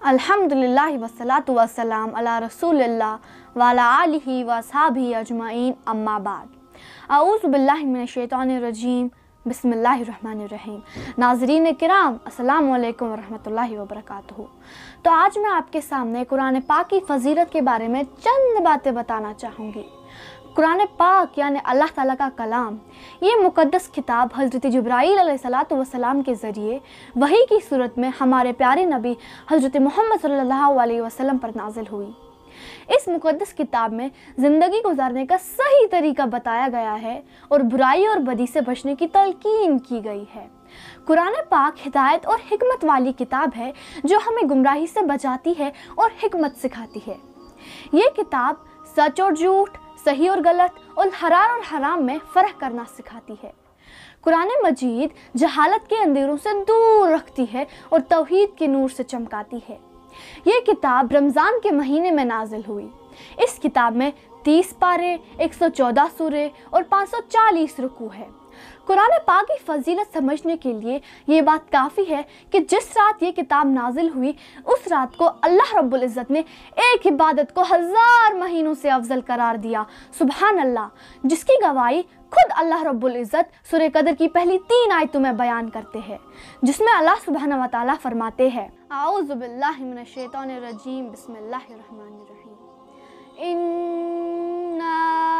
अल्हम्दुलिल्लाह वस्सलातु वस्सलाम अला रसूलिल्लाह वाला आलिही व अस्हाबिही अजमाइन अम्मा बाद। अऊज़ु बिल्लाहि मिनश शैतानिर रजीम, बिस्मिल्लाहिर्रहमानिर्रहीम। नाज़रीन किराम, अस्सलामु अलैकुम वरहमतुल्लाहि वबरकातुहू। तो आज मैं आपके सामने कुरान पाक की फ़जीलत के बारे में चंद बातें बताना चाहूँगी। कुरान पाक यानी अल्लाह ताला का कलाम, ये मुक़द्दस किताब हज़रत जिब्राईल अलैहिस्सलातु वस्सलाम के ज़रिए वही की सूरत में हमारे प्यारे नबी हज़रत मोहम्मद सल्लल्लाहु अलैहि वसल्लम पर नाजिल हुई। इस मुक़द्दस किताब में ज़िंदगी गुजारने का सही तरीका बताया गया है और बुराई और बदी से बचने की तलकीन की गई है। कुरान पाक हिदायत और हिकमत वाली किताब है जो हमें गुमराही से बचाती है और हिकमत सिखाती है। ये किताब सच और झूठ, सही और गलत और हलाल और हराम में फ़र्क करना सिखाती है। कुरान मजीद जहालत के अंधेरों से दूर रखती है और तौहीद के नूर से चमकाती है। ये किताब रमज़ान के महीने में नाजिल हुई। इस किताब में 30 पारे, 114 सूरे और 540 रुकू है। कुरान पाक की फ़जीलत समझने के लिए ये बात काफ़ी है कि जिस रात ये किताब नाजिल हुई उस रात को अल्लाह रब्बुल इज़्ज़त ने एक इबादत को 1000 महीनों से अफजल करार दिया। सुबहान अल्लाह, जिसकी गवाही खुद अल्लाह रब्बुल इज़्ज़त सूरह कदर की पहली 3 आयतों में बयान करते हैं, जिसमें अल्लाह सुब्हानहू व तआला फरमाते हैं, आऊज़ु बिल्लाहि मिनश शैतानिर रजीम, बिस्मिल्लाहिर्रहमानिर्रहीम। इन्ना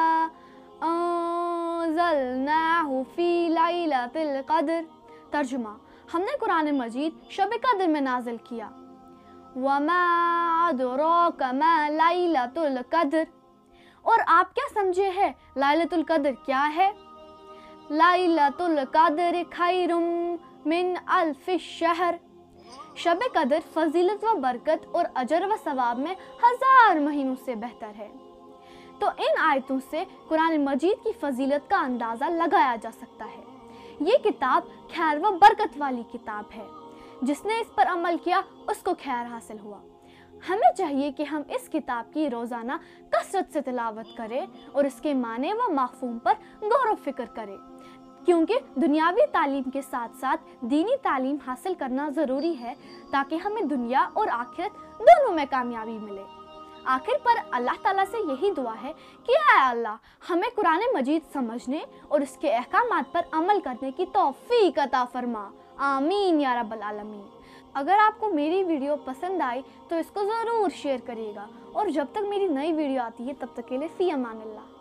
अंज़लनाहु फी लैलतिल क़द्र। तर्जुमा, हमने कुरान मजीद शब कद्र में नाजिल किया। वमा अदराका मा लैलतुल क़द्र, और आप क्या समझे है लैलतुल क़द्र क्या है? लैलतुल क़द्र खैरुम मिन अल्फ़ि शहर। शब कद्र फजीलत व बरकत और अजर व सवाब में 1000 महीनों से बेहतर है। तो इन आयतों से कुरान मजीद की फजीलत का अंदाज़ा लगाया जा सकता है। ये किताब खैर व बरकत वाली किताब है। जिसने इस पर अमल किया उसको खैर हासिल हुआ। हमें चाहिए कि हम इस किताब की रोज़ाना कसरत से तिलावत करें और इसके माने व माफ़हूम पर गौर व फिक्र करें, क्योंकि दुनियावी तालीम के साथ साथ दीनी तालीम हासिल करना ज़रूरी है ताकि हमें दुनिया और आखिरत दोनों में कामयाबी मिले। आखिर पर अल्लाह ताला से यही दुआ है कि ऐ अल्लाह, हमें कुरान मजीद समझने और इसके अहकामात पर अमल करने की तौफीक अता फरमा। आमीन या रब्बल आलमीन। अगर आपको मेरी वीडियो पसंद आई तो इसको ज़रूर शेयर करिएगा और जब तक मेरी नई वीडियो आती है तब तक के लिए फ़ी अमान अल्लाह।